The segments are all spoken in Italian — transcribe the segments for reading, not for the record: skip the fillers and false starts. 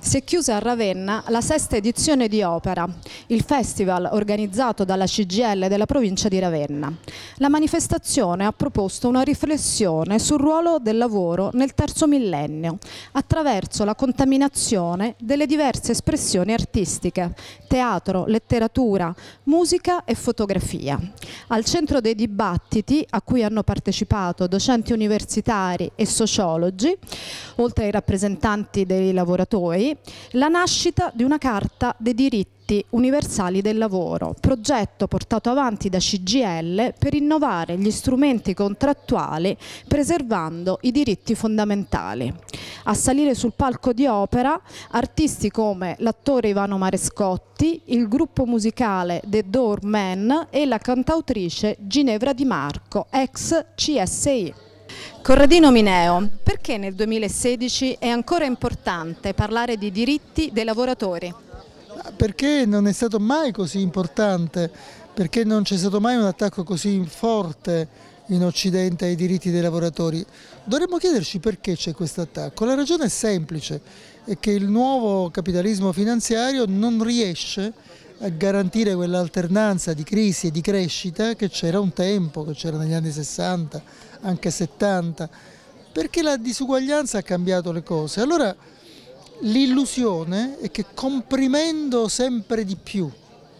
si è chiusa a Ravenna la sesta edizione di Opera, il festival organizzato dalla CGIL della provincia di Ravenna. La manifestazione ha proposto una riflessione sul ruolo del lavoro nel terzo millennio, attraverso la contaminazione delle diverse espressioni artistiche, teatro, letteratura, musica e fotografia. Al centro dei dibattiti, a cui hanno partecipato docenti universitari e sociologi, oltre ai rappresentanti dei lavoratori, la nascita di una Carta dei diritti universali del lavoro, progetto portato avanti da CGIL per innovare gli strumenti contrattuali preservando i diritti fondamentali. A salire sul palco di Opera artisti come l'attore Ivano Marescotti, il gruppo musicale The Doormen e la cantautrice Ginevra Di Marco, ex CSI. Corradino Mineo, perché nel 2016 è ancora importante parlare di diritti dei lavoratori? Perché non è stato mai così importante, perché non c'è stato mai un attacco così forte in Occidente ai diritti dei lavoratori. Dovremmo chiederci perché c'è questo attacco. La ragione è semplice, è che il nuovo capitalismo finanziario non riesce a garantire quell'alternanza di crisi e di crescita che c'era un tempo, che c'era negli anni 60, anche 70, perché la disuguaglianza ha cambiato le cose. Allora l'illusione è che comprimendo sempre di più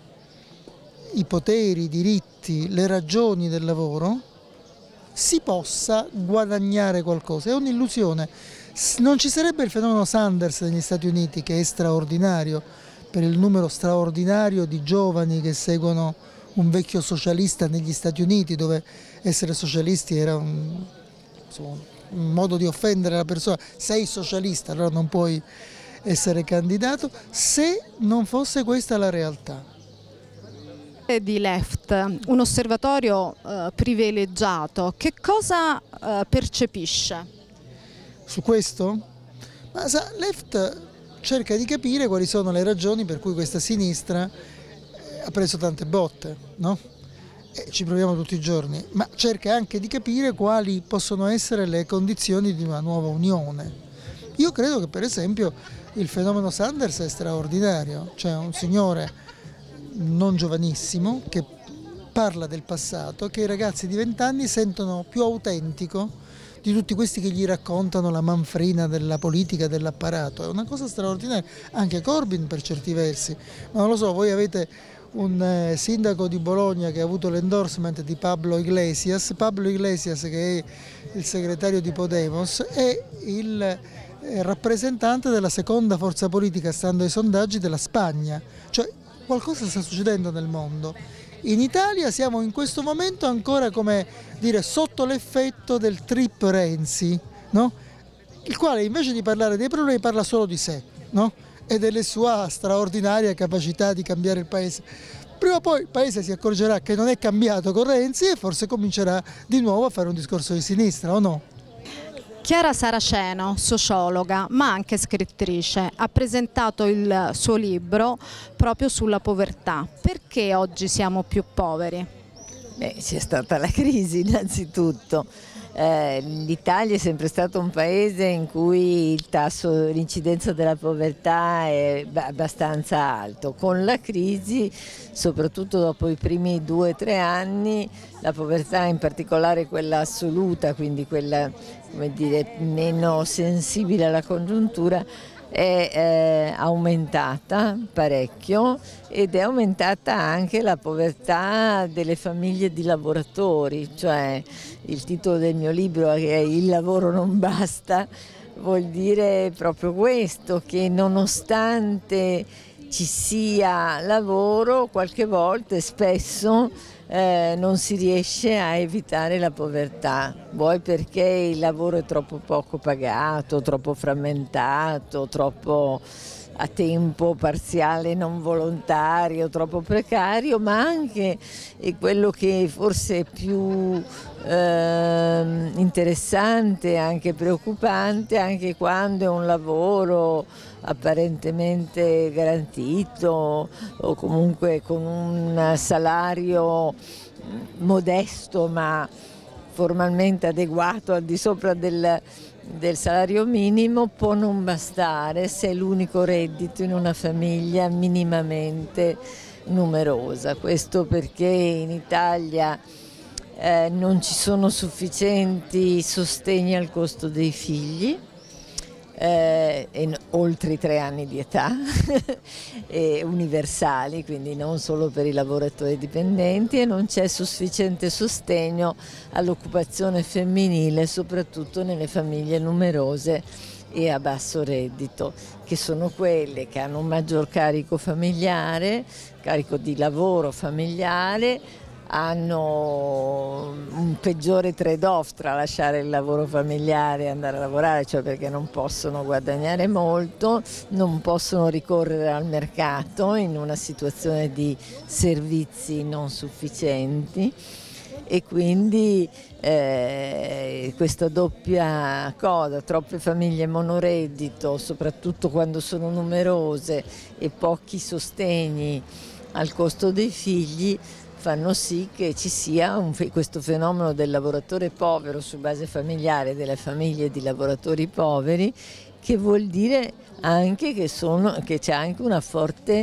i poteri, i diritti, le ragioni del lavoro si possa guadagnare qualcosa. È un'illusione. Non ci sarebbe il fenomeno Sanders negli Stati Uniti, che è straordinario per il numero straordinario di giovani che seguono un vecchio socialista negli Stati Uniti, dove essere socialisti era un modo di offendere la persona. Sei socialista, allora non puoi essere candidato, se non fosse questa la realtà. Di Left, un osservatorio privilegiato, che cosa percepisce? Su questo? Ma Left cerca di capire quali sono le ragioni per cui questa sinistra ha preso tante botte, no? Ci proviamo tutti i giorni, ma cerca anche di capire quali possono essere le condizioni di una nuova unione. Io credo che per esempio il fenomeno Sanders è straordinario, cioè un signore non giovanissimo che parla del passato, che i ragazzi di 20 anni sentono più autentico di tutti questi che gli raccontano la manfrina della politica, dell'apparato. È una cosa straordinaria, anche Corbyn per certi versi, ma non lo so, voi avete un sindaco di Bologna che ha avuto l'endorsement di Pablo Iglesias, che è il segretario di Podemos, è il rappresentante della seconda forza politica, stando ai sondaggi, della Spagna. Cioè qualcosa sta succedendo nel mondo. In Italia siamo in questo momento ancora, come dire, sotto l'effetto del trip Renzi, no? Il quale invece di parlare dei problemi parla solo di sé, no? E delle sue straordinarie capacità di cambiare il paese. Prima o poi il paese si accorgerà che non è cambiato con Renzi e forse comincerà di nuovo a fare un discorso di sinistra, o no? Chiara Saraceno, sociologa ma anche scrittrice, ha presentato il suo libro proprio sulla povertà. Perché oggi siamo più poveri? C'è stata la crisi innanzitutto. L'Italia è sempre stato un paese in cui il tasso, l'incidenza della povertà è abbastanza alto. Con la crisi, soprattutto dopo i primi 2 o 3 anni, la povertà, in particolare quella assoluta, quindi quella, come dire, meno sensibile alla congiuntura, è aumentata parecchio, ed è aumentata anche la povertà delle famiglie di lavoratori, cioè il titolo del mio libro, che è Il lavoro non basta, vuol dire proprio questo, che nonostante ci sia lavoro, qualche volta e spesso non si riesce a evitare la povertà, vuoi perché il lavoro è troppo poco pagato, troppo frammentato, troppo a tempo parziale non volontario, troppo precario, ma anche quello che forse è più interessante, anche preoccupante, anche quando è un lavoro apparentemente garantito o comunque con un salario modesto ma formalmente adeguato al di sopra del salario minimo può non bastare se è l'unico reddito in una famiglia minimamente numerosa. Questo perché in Italia non ci sono sufficienti sostegni al costo dei figli, oltre i 3 anni di età universali, quindi non solo per i lavoratori dipendenti, e non c'è sufficiente sostegno all'occupazione femminile, soprattutto nelle famiglie numerose e a basso reddito, che sono quelle che hanno un maggior carico familiare, carico di lavoro familiare, hanno un peggiore trade-off tra lasciare il lavoro familiare e andare a lavorare, cioè perché non possono guadagnare molto, non possono ricorrere al mercato in una situazione di servizi non sufficienti, e quindi questa doppia cosa, troppe famiglie monoreddito, soprattutto quando sono numerose, e pochi sostegni al costo dei figli, fanno sì che ci sia questo fenomeno del lavoratore povero su base familiare, delle famiglie di lavoratori poveri, che vuol dire anche che c'è anche una forte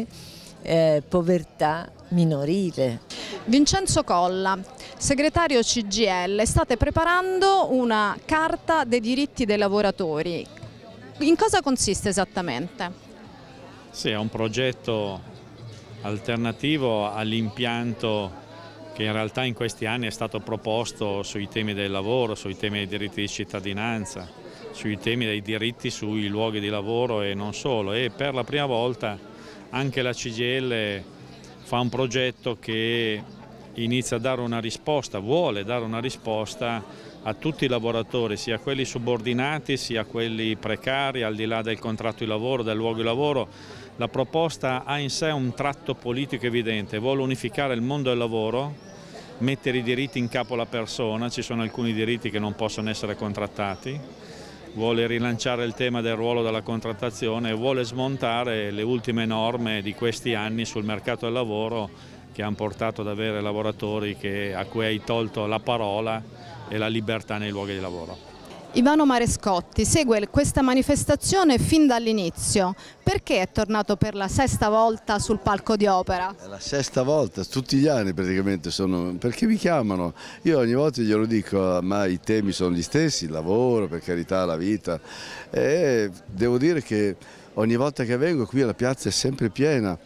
povertà minorile. Vincenzo Colla, segretario CGIL, state preparando una carta dei diritti dei lavoratori. In cosa consiste esattamente? Sì, è un progetto alternativo all'impianto che in realtà in questi anni è stato proposto sui temi del lavoro, sui temi dei diritti di cittadinanza, sui temi dei diritti sui luoghi di lavoro e non solo. E per la prima volta anche la CGIL fa un progetto che inizia a dare una risposta, vuole dare una risposta a tutti i lavoratori, sia quelli subordinati sia quelli precari, al di là del contratto di lavoro, del luogo di lavoro. La proposta ha in sé un tratto politico evidente, vuole unificare il mondo del lavoro, mettere i diritti in capo alla persona, ci sono alcuni diritti che non possono essere contrattati, vuole rilanciare il tema del ruolo della contrattazione e vuole smontare le ultime norme di questi anni sul mercato del lavoro che hanno portato ad avere lavoratori a cui hai tolto la parola e la libertà nei luoghi di lavoro. Ivano Marescotti segue questa manifestazione fin dall'inizio. Perché è tornato per la 6ª volta sul palco di Opera? È la 6ª volta, tutti gli anni praticamente perché mi chiamano. Io ogni volta glielo dico, ma i temi sono gli stessi, il lavoro, per carità, la vita. E devo dire che ogni volta che vengo qui la piazza è sempre piena.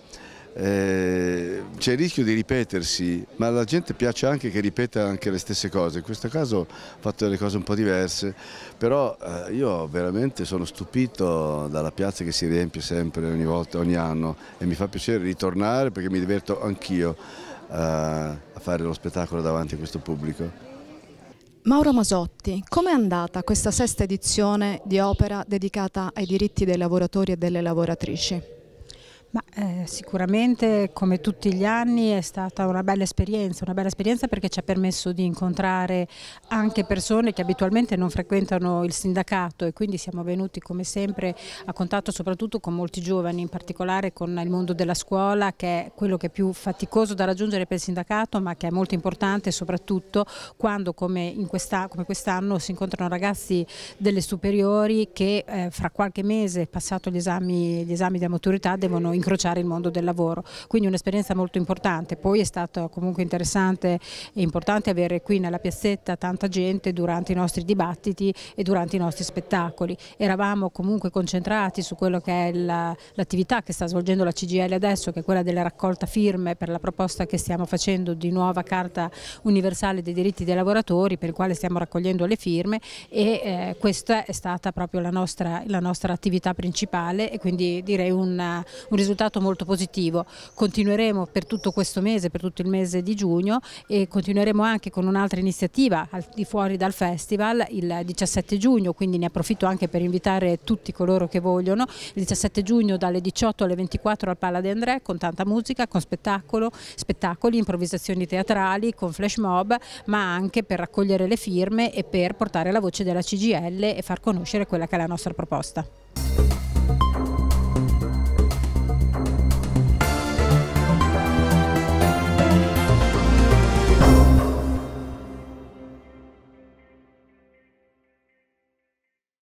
C'è il rischio di ripetersi, ma alla gente piace anche che ripeta anche le stesse cose. In questo caso ho fatto delle cose un po' diverse, però io veramente sono stupito dalla piazza che si riempie sempre, ogni volta, ogni anno, e mi fa piacere ritornare perché mi diverto anch'io a fare lo spettacolo davanti a questo pubblico. Mauro Masotti, com'è andata questa 6ª edizione di Opera dedicata ai diritti dei lavoratori e delle lavoratrici? Sicuramente, come tutti gli anni, è stata una bella esperienza perché ci ha permesso di incontrare anche persone che abitualmente non frequentano il sindacato, e quindi siamo venuti come sempre a contatto soprattutto con molti giovani, in particolare con il mondo della scuola, che è quello che è più faticoso da raggiungere per il sindacato, ma che è molto importante soprattutto quando, come quest'anno, si incontrano ragazzi delle superiori che fra qualche mese, passato gli esami di maturità, devono incrociare il mondo del lavoro, quindi un'esperienza molto importante. Poi è stato comunque interessante e importante avere qui nella piazzetta tanta gente durante i nostri dibattiti e durante i nostri spettacoli. Eravamo comunque concentrati su quello che è l'attività che sta svolgendo la CGIL adesso, che è quella della raccolta firme per la proposta che stiamo facendo di nuova Carta Universale dei Diritti dei Lavoratori, per il quale stiamo raccogliendo le firme, e questa è stata proprio la nostra attività principale, e quindi direi un risultato molto positivo. Continueremo per tutto questo mese, per tutto il mese di giugno, e continueremo anche con un'altra iniziativa al di fuori dal festival il 17 giugno, quindi ne approfitto anche per invitare tutti coloro che vogliono. Il 17 giugno dalle 18 alle 24 al Pala de André, con tanta musica, con spettacoli, improvvisazioni teatrali, con flash mob, ma anche per raccogliere le firme e per portare la voce della CGIL e far conoscere quella che è la nostra proposta.